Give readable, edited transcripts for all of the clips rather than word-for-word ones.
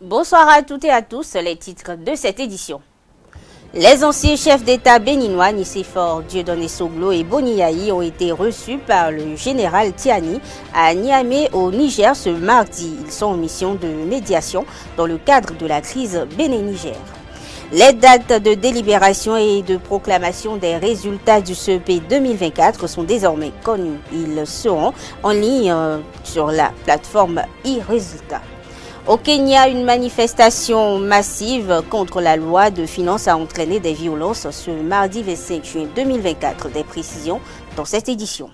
Bonsoir à toutes et à tous, les titres de cette édition. Les anciens chefs d'État béninois Nicéphore Dieudonné Soglo et Boni Yayi ont été reçus par le général Tiani à Niamey au Niger ce mardi. Ils sont en mission de médiation dans le cadre de la crise Bénin-Niger. Les dates de délibération et de proclamation des résultats du CEP 2024 sont désormais connues. Ils seront en ligne sur la plateforme e-Résultats. Au Kenya, une manifestation massive contre la loi de finances a entraîné des violences ce mardi 25 juin 2024. Des précisions dans cette édition.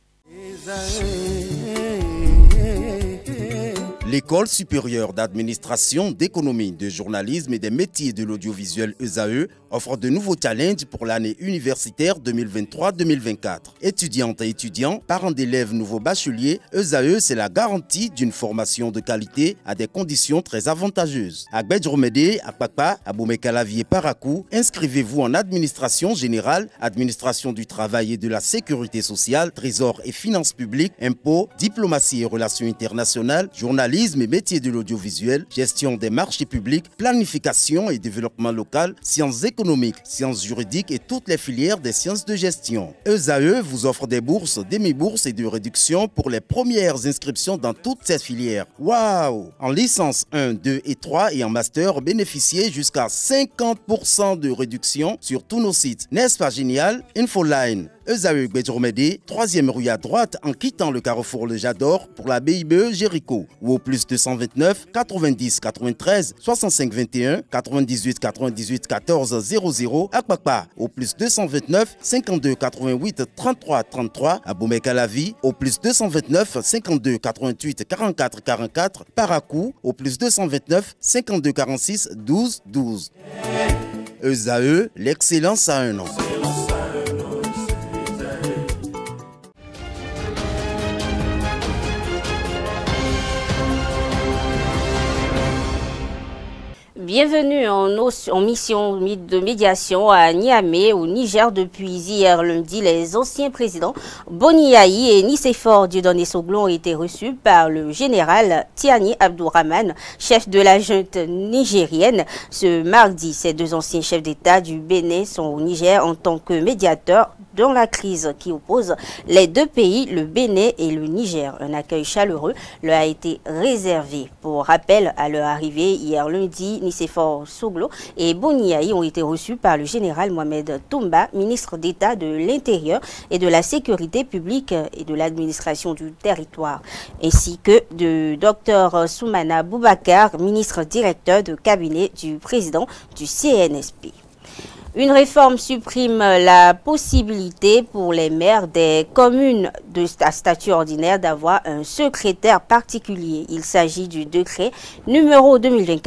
L'École supérieure d'administration, d'économie, de journalisme et des métiers de l'audiovisuel ESAE offre de nouveaux challenges pour l'année universitaire 2023-2024. Étudiantes et étudiants, parents d'élèves nouveaux bacheliers, ESAE, c'est la garantie d'une formation de qualité à des conditions très avantageuses. À Gbedjromede, à Kpakpa, à Boumekalavi et Parakou, inscrivez-vous en administration générale, administration du travail et de la sécurité sociale, trésor et finances publiques, impôts, diplomatie et relations internationales, journalisme et métiers de l'audiovisuel, gestion des marchés publics, planification et développement local, sciences économiques, sciences juridiques et toutes les filières des sciences de gestion. ESAE vous offre des bourses, demi-bourses et de réductions pour les premières inscriptions dans toutes ces filières. Waouh! En licence 1, 2 et 3 et en master, bénéficiez jusqu'à 50% de réduction sur tous nos sites. N'est-ce pas génial? Infoline. ESAE Gbedjromede, 3e rue à droite en quittant le carrefour Le Jador pour la BIBE Jéricho ou au plus 229 90 93 65 21 98 98 14 00 à Kpakpa au plus 229 52 88 33 33 à Boumekalavi au plus 229 52 88 44 44 Parakou au plus 229 52 46 12 12. ESAE, l'excellence à un nom. Bienvenue en mission de médiation à Niamey, au Niger. Depuis hier lundi, les anciens présidents Boni Yayi et Nicéphore Dieudonné Soglo ont été reçus par le général Tiani Abdourahmane, chef de la junte nigérienne. Ce mardi, ces deux anciens chefs d'État du Bénin sont au Niger en tant que médiateurs dans la crise qui oppose les deux pays, le Bénin et le Niger. Un accueil chaleureux leur a été réservé. Pour rappel, à leur arrivée hier lundi, Nicéphore Soglo et Boni Yayi ont été reçus par le général Mohamed Toumba, ministre d'État de l'Intérieur et de la Sécurité publique et de l'administration du territoire, ainsi que de Dr Soumana Boubacar, ministre directeur de cabinet du président du CNSP. Une réforme supprime la possibilité pour les maires des communes à statut ordinaire d'avoir un secrétaire particulier. Il s'agit du décret numéro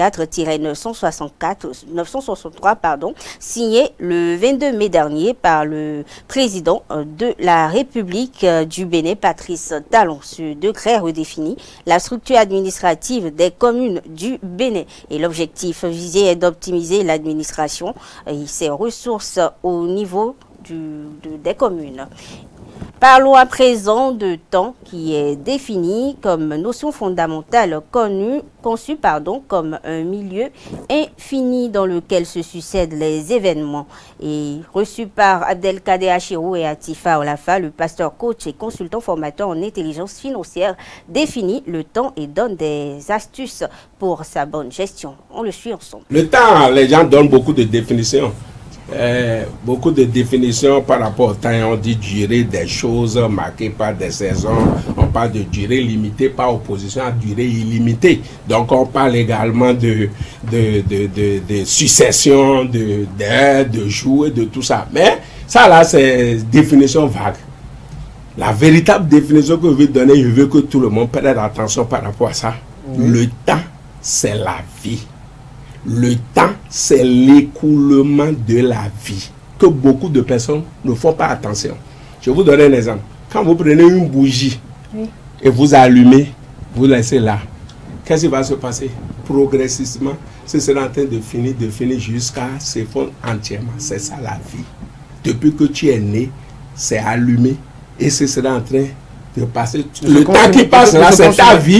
2024-963, signé le 22 mai dernier par le président de la République du Bénin, Patrice Talon. Ce décret redéfinit la structure administrative des communes du Bénin et l'objectif visé est d'optimiser l'administration et ses ressources au niveau des communes. Parlons à présent de temps qui est défini comme notion fondamentale conçue comme un milieu infini dans lequel se succèdent les événements. Et reçu par Abdelkader Achirou et Atifa Olafa, le pasteur coach et consultant formateur en intelligence financière définit le temps et donne des astuces pour sa bonne gestion. On le suit ensemble. Le temps, les gens donnent beaucoup de définitions. Par rapport au temps. On dit durée des choses marquées par des saisons. On parle de durée limitée par opposition à durée illimitée. Donc on parle également de succession, d'heures, de jours et de tout ça. Mais ça là c'est définition vague. La véritable définition que je veux donner, je veux que tout le monde prenne attention par rapport à ça. Le temps, c'est la vie. Le temps, c'est l'écoulement de la vie, que beaucoup de personnes ne font pas attention. Je vais vous donner un exemple. Quand vous prenez une bougie et vous allumez, vous laissez là, qu'est-ce qui va se passer? Progressivement, ce sera en train de finir jusqu'à s'effondrer entièrement. C'est ça la vie. Depuis que tu es né, c'est allumé et ce sera en train de passer. Le temps qui passe là, c'est ta vie.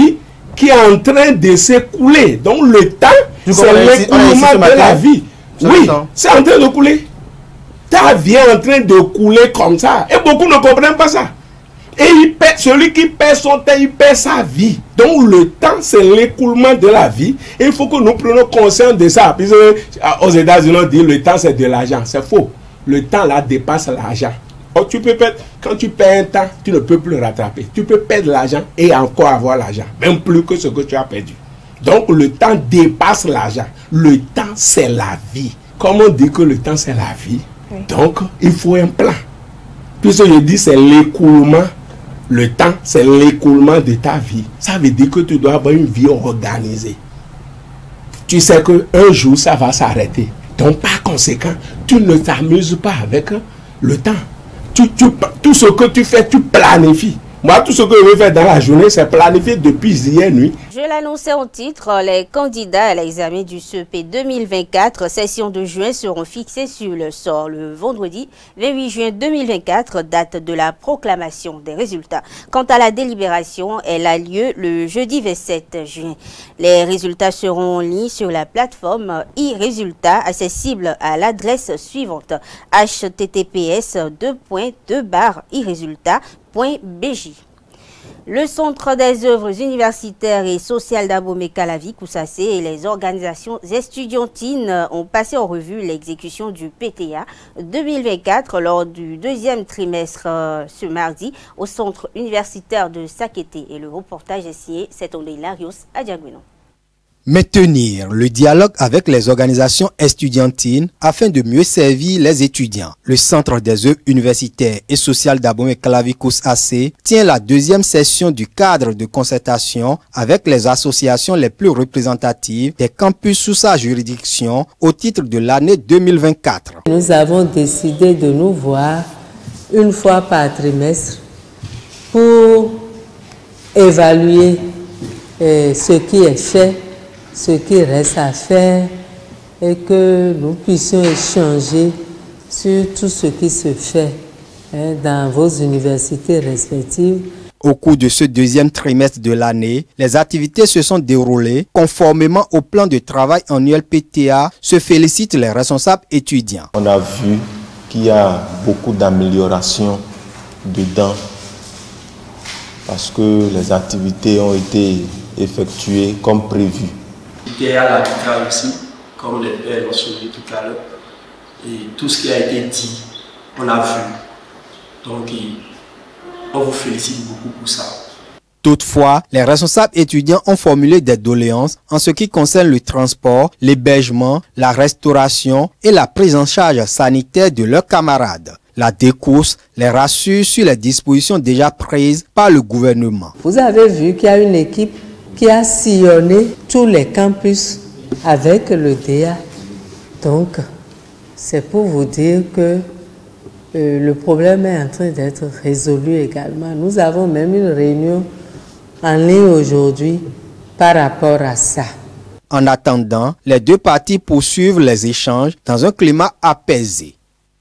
qui est en train de s'écouler. Donc le temps, c'est l'écoulement de la vie. Oui, c'est en train de couler. Ta vie est en train de couler comme ça. Et beaucoup ne comprennent pas ça. Et il perd, celui qui perd son temps, il perd sa vie. Donc le temps, c'est l'écoulement de la vie. Et il faut que nous prenions conscience de ça. Puis, aux États-Unis, on dit le temps, c'est de l'argent. C'est faux. Le temps, là, dépasse l'argent. Oh, tu peux perdre, quand tu perds un temps, tu ne peux plus le rattraper. Tu peux perdre l'argent et encore avoir l'argent. Même plus que ce que tu as perdu. Donc le temps dépasse l'argent. Le temps, c'est la vie. Comme on dit que le temps, c'est la vie, donc il faut un plan. Puisque je dis c'est l'écoulement. Le temps, c'est l'écoulement de ta vie. Ça veut dire que tu dois avoir une vie organisée. Tu sais qu'un jour, ça va s'arrêter. Donc, par conséquent, tu ne t'amuses pas avec le temps. Tout ce que tu fais, tu planifies. Moi, tout ce que je veux faire dans la journée, c'est planifier depuis hier nuit. Je l'annonçais en titre, les candidats à l'examen du CEP 2024, session de juin, seront fixés sur le sort le vendredi 28 juin 2024, date de la proclamation des résultats. Quant à la délibération, elle a lieu le jeudi 27 juin. Les résultats seront en ligne sur la plateforme e-résultats, accessible à l'adresse suivante: https://e-résultats.bj. Le Centre des œuvres universitaires et sociales d'Abomey-Calavi, Koussacé, et les organisations estudiantines ont passé en revue l'exécution du PTA 2024 lors du deuxième trimestre ce mardi au Centre universitaire de Sakété. Et le reportage est signé Setondé Larios à Diagueno. Maintenir le dialogue avec les organisations estudiantines afin de mieux servir les étudiants. Le Centre des œuvres universitaires et sociales d'Abomey-Calavi Koussacé tient la deuxième session du cadre de concertation avec les associations les plus représentatives des campus sous sa juridiction au titre de l'année 2024. Nous avons décidé de nous voir une fois par trimestre pour évaluer ce qui est fait, ce qui reste à faire, et que nous puissions échanger sur tout ce qui se fait dans vos universités respectives. Au cours de ce deuxième trimestre de l'année, les activités se sont déroulées conformément au plan de travail annuel PTA, se félicitent les responsables étudiants. On a vu qu'il y a beaucoup d'améliorations dedans parce que les activités ont été effectuées comme prévu. Il y a l'arbitrage aussi, comme les pères l'ont souligné tout à l'heure. Et tout ce qui a été dit, on a vu. Donc, on vous félicite beaucoup pour ça. Toutefois, les responsables étudiants ont formulé des doléances en ce qui concerne le transport, l'hébergement, la restauration et la prise en charge sanitaire de leurs camarades. La DECOUS les rassure sur les dispositions déjà prises par le gouvernement. Vous avez vu qu'il y a une équipe qui a sillonné tous les campus avec le DA. Donc, c'est pour vous dire que le problème est en train d'être résolu également. Nous avons même une réunion en ligne aujourd'hui par rapport à ça. En attendant, les deux parties poursuivent les échanges dans un climat apaisé.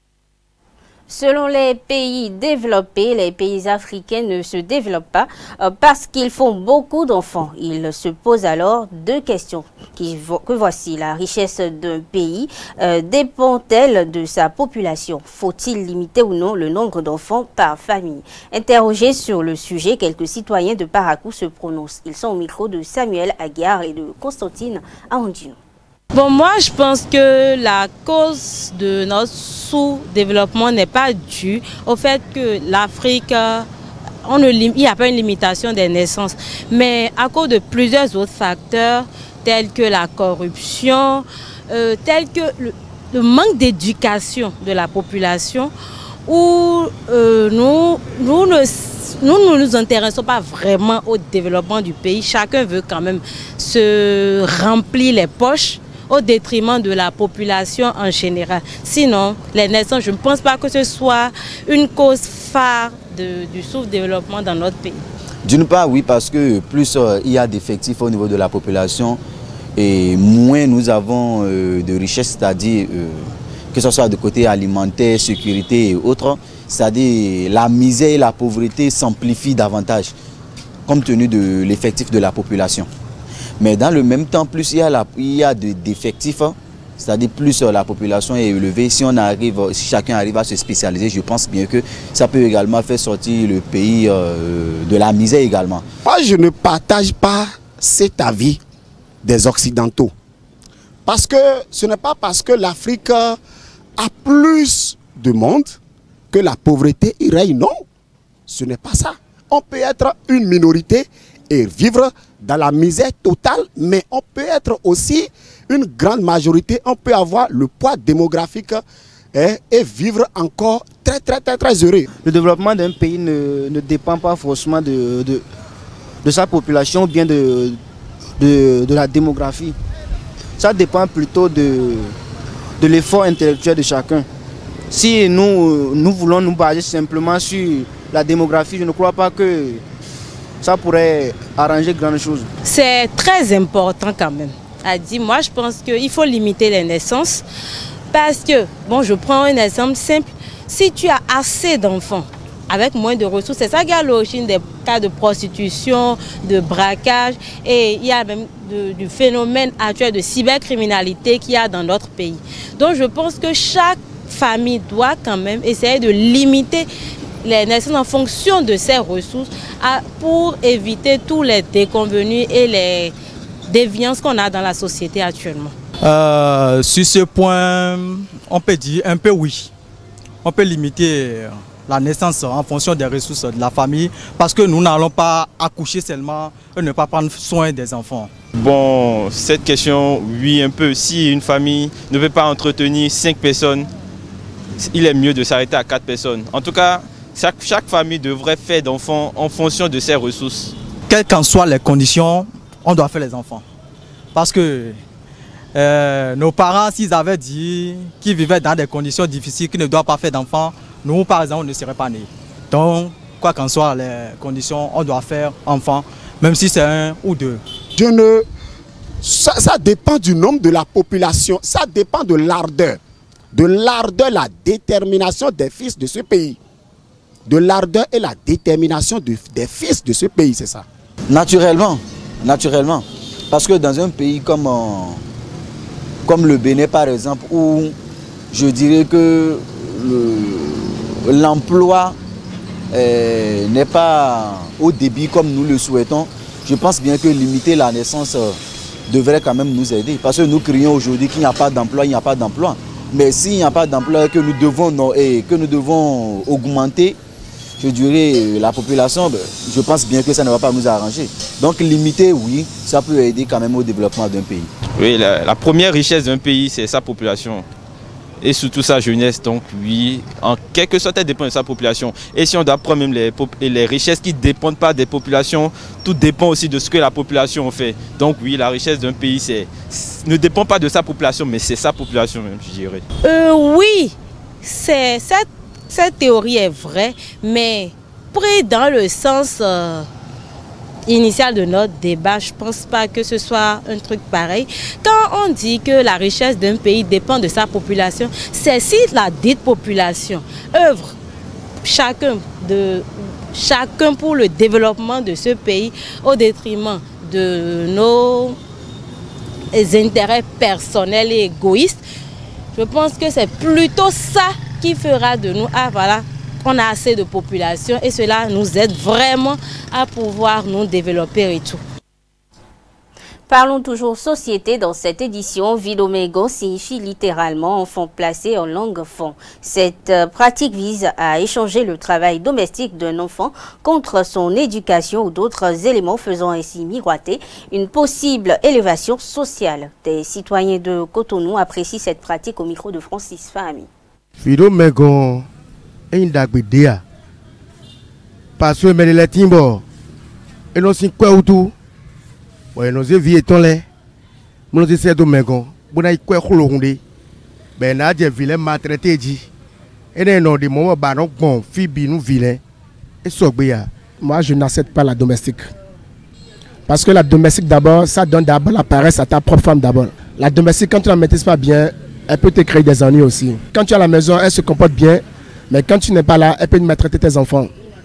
Selon les pays développés, les pays africains ne se développent pas parce qu'ils font beaucoup d'enfants. Il se pose alors deux questions que voici. La richesse d'un pays dépend-elle de sa population? Faut-il limiter ou non le nombre d'enfants par famille? Interrogés sur le sujet, quelques citoyens de Parakou se prononcent. Ils sont au micro de Samuel Aguiar et de Constantine Aondino. Bon, moi, je pense que la cause de notre sous-développement n'est pas due au fait que l'Afrique, il n'y a pas une limitation des naissances, mais à cause de plusieurs autres facteurs, tels que la corruption, tels que le manque d'éducation de la population, où nous ne nous intéressons pas vraiment au développement du pays. Chacun veut quand même se remplir les poches au détriment de la population en général. Sinon, les naissances, je ne pense pas que ce soit une cause phare du sous-développement dans notre pays. D'une part, oui, parce que plus il y a d'effectifs au niveau de la population et moins nous avons de richesses, c'est-à-dire que ce soit de côté alimentaire, sécurité et autres, c'est-à-dire la misère et la pauvreté s'amplifient davantage. compte tenu de l'effectif de la population. Mais dans le même temps, plus il y a d'effectifs, c'est-à-dire plus la population est élevée. Si chacun arrive à se spécialiser, je pense bien que ça peut également faire sortir le pays de la misère également. Moi, je ne partage pas cet avis des Occidentaux. Parce que ce n'est pas parce que l'Afrique a plus de monde que la pauvreté y règne, non. Ce n'est pas ça. On peut être une minorité et vivre dans la misère totale, mais on peut être aussi une grande majorité. On peut avoir le poids démographique et vivre encore très heureux. Le développement d'un pays ne dépend pas forcément de sa population ou bien de la démographie. Ça dépend plutôt de l'effort intellectuel de chacun. Si nous voulons nous baser simplement sur la démographie, je ne crois pas que ça pourrait arranger grand chose. C'est très important quand même à dire. Moi, je pense qu'il faut limiter les naissances parce que, bon, je prends un exemple simple. Si tu as assez d'enfants avec moins de ressources, c'est ça qui a l'origine des cas de prostitution, de braquage et il y a même du phénomène actuel de cybercriminalité qu'il y a dans notre pays. Donc, je pense que chaque famille doit quand même essayer de limiter les naissances en fonction de ses ressources pour éviter tous les déconvenus et les déviances qu'on a dans la société actuellement. Sur ce point, on peut dire un peu oui. On peut limiter la naissance en fonction des ressources de la famille parce que nous n'allons pas accoucher seulement et ne pas prendre soin des enfants. Bon, cette question, oui, un peu. Si une famille ne peut pas entretenir 5 personnes, il est mieux de s'arrêter à 4 personnes. En tout cas, chaque famille devrait faire d'enfants en fonction de ses ressources. Quelles qu'en soient les conditions, on doit faire les enfants. Parce que nos parents, s'ils avaient dit qu'ils vivaient dans des conditions difficiles, qu'ils ne doivent pas faire d'enfants, nous, par exemple, on ne serait pas nés. Donc, quoi qu'en soient les conditions, on doit faire enfants, même si c'est 1 ou 2. Ça dépend du nombre de la population, ça dépend de l'ardeur. La détermination des fils de ce pays. De l'ardeur et la détermination des fils de ce pays, c'est ça. Naturellement. Parce que dans un pays comme le Bénin, par exemple, où je dirais que l'emploi n'est pas au débit comme nous le souhaitons, je pense bien que limiter la naissance devrait quand même nous aider. Parce que nous crions aujourd'hui qu'il n'y a pas d'emploi, il n'y a pas d'emploi. Mais s'il n'y a pas d'emploi que nous devons augmenter, je dirais, la population, je pense bien que ça ne va pas nous arranger. Donc limiter, oui, ça peut aider quand même au développement d'un pays. Oui, la première richesse d'un pays, c'est sa population. Et surtout sa jeunesse, donc oui, en quelque sorte, elle dépend de sa population. Et si on doit prendre même les richesses qui ne dépendent pas des populations, tout dépend aussi de ce que la population fait. Donc oui, la richesse d'un pays ne dépend pas de sa population, mais c'est sa population même, je dirais. Oui, cette théorie est vraie, mais pris dans le sens initial de notre débat, je ne pense pas que ce soit un truc pareil. Quand on dit que la richesse d'un pays dépend de sa population, c'est si la dite population œuvre chacun pour le développement de ce pays au détriment de nos intérêts personnels et égoïstes. Je pense que c'est plutôt ça qui fera de nous, voilà, on a assez de population et cela nous aide vraiment à pouvoir nous développer et tout. Parlons toujours société dans cette édition. Vidomégo signifie littéralement enfant placé en langue fond. Cette pratique vise à échanger le travail domestique d'un enfant contre son éducation ou d'autres éléments faisant ainsi miroiter une possible élévation sociale. Des citoyens de Cotonou apprécient cette pratique au micro de Francis Fahmi. Vidomégo indagbedia parce que les timbo et non si quoi ou tout ouais nos vie étant là nous c'est de mégon bon ay quoi kholo hunde ben na je vilain maltraité dit et non des moments ba non bon fibi nous vilain et sogbeya. Moi je n'accepte pas la domestique parce que la domestique d'abord ça donne d'abord la paresse à ta propre femme d'abord. La domestique quand tu la maîtrises pas bien elle peut te créer des ennuis aussi. Quand tu es à la maison elle se comporte bien. Mais quand tu n'es pas là, elle peut maltraiter tes enfants.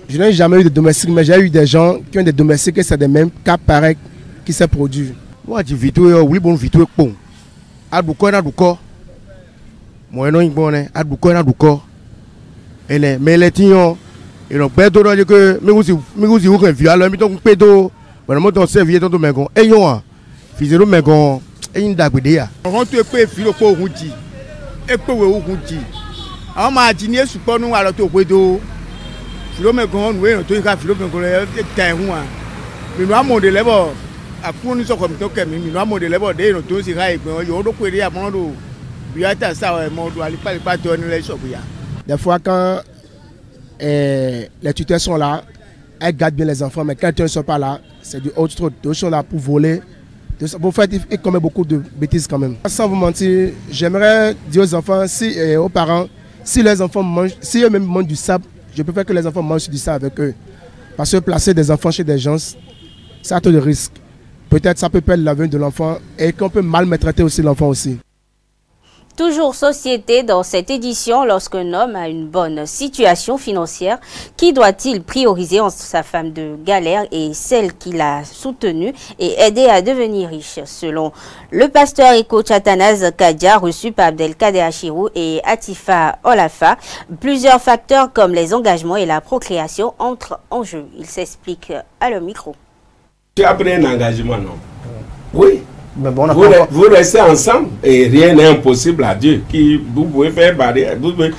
Je n'ai jamais eu de domestique, mais j'ai eu des gens qui ont des domestiques et c'est des mêmes cas pareils qui se produisent. Moi, je vis tout, oui, bon, vis tout, bon. Adouko, adouko. Moi, non, bon, adouko, adouko. Mais les tignons, ils ont peur de que, mais vous avez vu, alors, mais donc, pédo, mais moi, dans ce vieux temps de Megon, et yon, fils Megon, et une dagoudia. On rentre peu, filo, pour routi, et peu, routi. On m'a dit, je pas nous, alors, tout, pédo. Filo Megon, oui, on te dit, filo Megon, t'es un roi. Mais nous, à mon délai, à pour nous, comme toi, mais nous, à mon délai, des nos tous, ils raillent, mais ils ont donc pédé à mon dos. Il y a ça, mon doigt, il pas donner les choses. Des fois, quand les tuteurs sont là, elles gardent bien les enfants, mais quand ils ne sont pas là, c'est du autre truc. Ils sont là pour voler. Pour faire, ils commettent beaucoup de bêtises quand même. Sans vous mentir, j'aimerais dire aux enfants, aux parents, si les enfants mangent, si eux-mêmes mangent du sable, je préfère que les enfants mangent du sable avec eux. Parce que placer des enfants chez des gens, ça a tout de risque. Peut-être ça peut perdre l'avenir de l'enfant et qu'on peut mal maltraiter aussi l'enfant aussi. Toujours société dans cette édition, lorsqu'un homme a une bonne situation financière, qui doit-il prioriser entre sa femme de galère et celle qui l'a soutenue et aidé à devenir riche? Selon le pasteur et coach Athanase Kadia, reçu par Abdelkader Achirou et Atifa Olafa, plusieurs facteurs comme les engagements et la procréation entrent en jeu. Il s'explique à le micro. Tu as pris un engagement, non? Oui. Mais bon, vous restez ensemble et rien n'est impossible à Dieu. Vous pouvez faire barrière.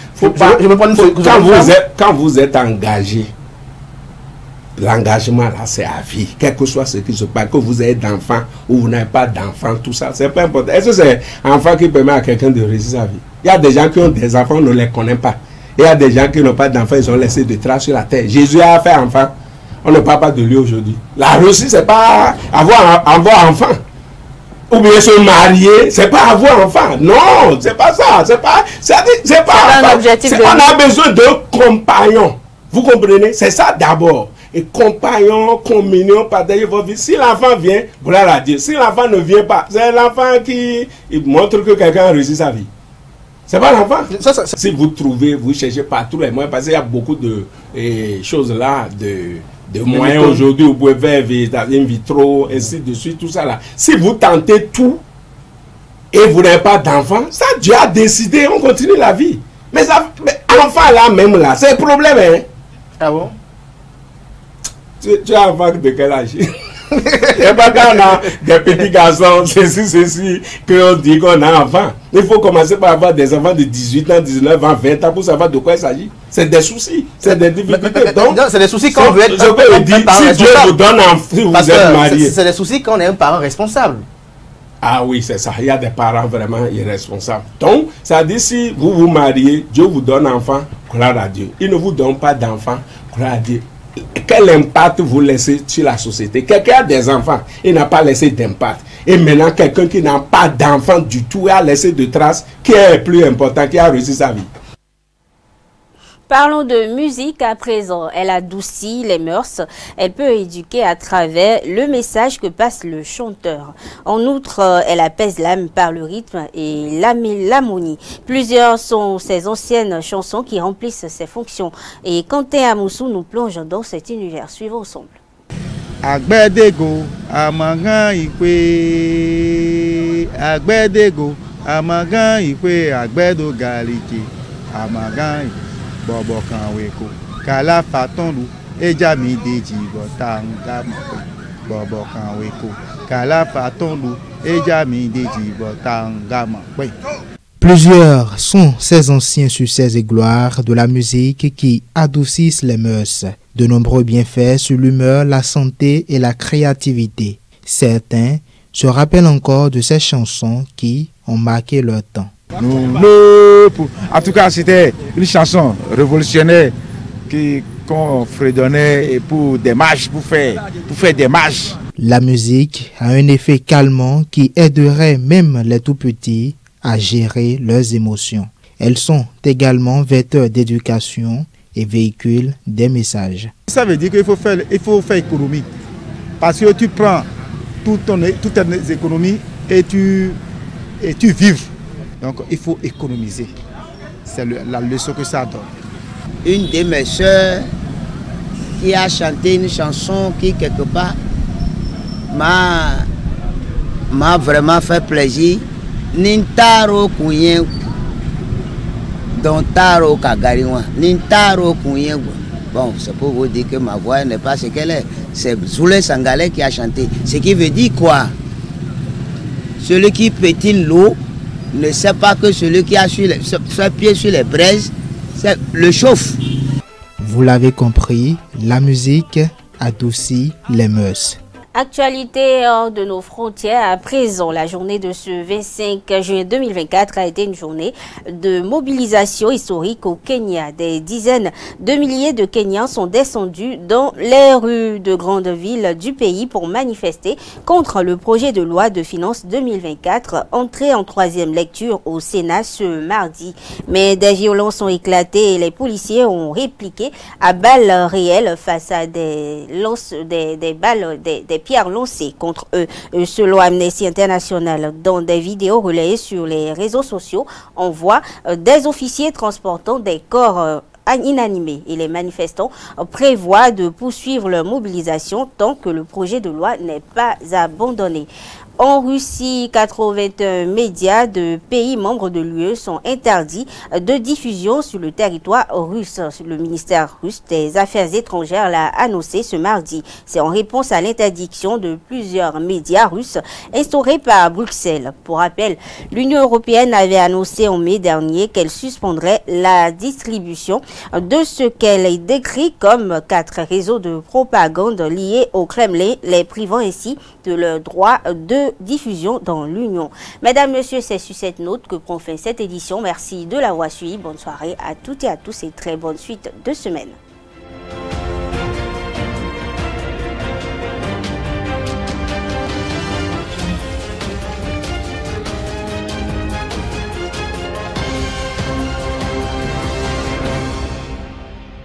Quand vous êtes engagé, l'engagement là c'est à vie. Quel que soit ce qui se passe, que vous ayez d'enfants ou vous n'avez pas d'enfants, tout ça, c'est pas important. Est-ce que c'est un enfant qui permet à quelqu'un de réussir sa vie? Il y a des gens qui ont des enfants, on ne les connaît pas. Il y a des gens qui n'ont pas d'enfants, ils ont laissé des traces sur la terre. Jésus a fait enfant. On ne parle pas de lui aujourd'hui. La réussite, c'est pas avoir enfant. Ou bien se marier, c'est pas avoir enfant. Non, c'est pas ça. C'est pas un objectif. On a besoin d'un compagnon. Vous comprenez? C'est ça d'abord. Et compagnon, communion, partager votre vie. Si l'enfant vient, gloire à Dieu. Si l'enfant ne vient pas, c'est l'enfant qui montre que quelqu'un a réussi sa vie. C'est pas l'enfant. Si vous trouvez, vous cherchez partout les moyens, parce qu'il y a beaucoup de choses là, de moyens aujourd'hui, vous pouvez faire in vitro, ainsi de suite, tout ça là. Si vous tentez tout et vous n'avez pas d'enfant, ça Dieu a décidé, on continue la vie. Mais enfant là même là, c'est un problème. Hein? Ah bon? Tu as un enfant de quel âge? Et pas quand on a des petits garçons, ceci, qu'on dit qu'on a un enfant. Il faut commencer par avoir des enfants de 18 ans, 19 ans, 20 ans pour savoir de quoi il s'agit. C'est des soucis, c'est des difficultés. Donc, c'est des soucis quand vous êtes un parent si Dieu vous donne si vous êtes marié. C'est des soucis quand on est un parent responsable. Ah oui, c'est ça. Il y a des parents vraiment irresponsables. Donc, ça dit si vous vous mariez, Dieu vous donne un enfant, gloire à Dieu. Il ne vous donne pas d'enfant, gloire à Dieu. Quel impact vous laissez sur la société? Quelqu'un a des enfants, il n'a pas laissé d'impact. Et maintenant, quelqu'un qui n'a pas d'enfant du tout a laissé de traces, qui est plus important, qui a réussi sa vie. Parlons de musique à présent. Elle adoucit les mœurs. Elle peut éduquer à travers le message que passe le chanteur. En outre, elle apaise l'âme par le rythme et l'harmonie. Plusieurs sont ces anciennes chansons qui remplissent ces fonctions. Et Quentin Amoussou nous plonge dans cet univers. Suivons ensemble. Agbedego, amagan ikwe, agbedego, amagan ikwe, agbedo galiki, amagan ikwe. Bobo kanweko kala fatonlu ejami deji bota ngama bobo kanweko kala fatonlu ejami deji bota ngama. Plusieurs sont ces anciens succès et gloires de la musique qui adoucissent les mœurs. De nombreux bienfaits sur l'humeur, la santé et la créativité. Certains se rappellent encore de ces chansons qui ont marqué leur temps. En tout cas, c'était une chanson révolutionnaire qu'on fredonnait pour des marches, pour faire des marches. La musique a un effet calmant qui aiderait même les tout petits à gérer leurs émotions. Elles sont également vecteurs d'éducation et véhiculent des messages. Ça veut dire qu'il faut faire économie. Parce que tu prends toutes tes économies et tu vives. Donc il faut économiser. C'est la leçon que ça donne. Une de mes soeurs qui a chanté une chanson qui, quelque part, m'a vraiment fait plaisir. Nintaro Kouyen, dont Taro Kagariwa, Nintaro Kouyen. Bon, c'est pour vous dire que ma voix n'est pas ce qu'elle est. C'est Zoulé Sangalé qui a chanté. Ce qui veut dire quoi? Celui qui pétine l'eau ne sait pas que celui qui a fait pied sur les braises, c'est le chauffe. Vous l'avez compris, la musique adoucit les mœurs. Actualité hors de nos frontières. À présent, la journée de ce 25 juin 2024 a été une journée de mobilisation historique au Kenya. Des dizaines de milliers de Kenyans sont descendus dans les rues de grandes villes du pays pour manifester contre le projet de loi de finances 2024 entré en troisième lecture au Sénat ce mardi. Mais des violences ont éclaté et les policiers ont répliqué à balles réelles face à des pierres lancées contre eux. Selon Amnesty International, dans des vidéos relayées sur les réseaux sociaux, on voit des officiers transportant des corps inanimés et les manifestants prévoient de poursuivre leur mobilisation tant que le projet de loi n'est pas abandonné. En Russie, 81 médias de pays membres de l'UE sont interdits de diffusion sur le territoire russe. Le ministère russe des Affaires étrangères l'a annoncé ce mardi. C'est en réponse à l'interdiction de plusieurs médias russes instaurée par Bruxelles. Pour rappel, l'Union européenne avait annoncé en mai dernier qu'elle suspendrait la distribution de ce qu'elle décrit comme 4 réseaux de propagande liés au Kremlin, les privant ainsi de leur droit de diffusion dans l'Union. Mesdames, Messieurs, c'est sur cette note que prend fin cette édition. Merci de l'avoir suivi. Bonne soirée à toutes et à tous et très bonne suite de semaine.